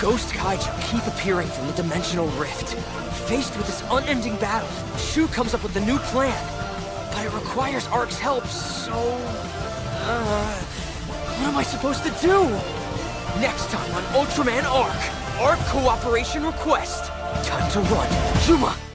Ghost Kaiju keep appearing from the dimensional rift. Faced with this unending battle, Shu comes up with a new plan. But it requires Arc's help, so... what am I supposed to do? Next time on Ultraman Arc, Arc Cooperation Request. Time to run, Yuma!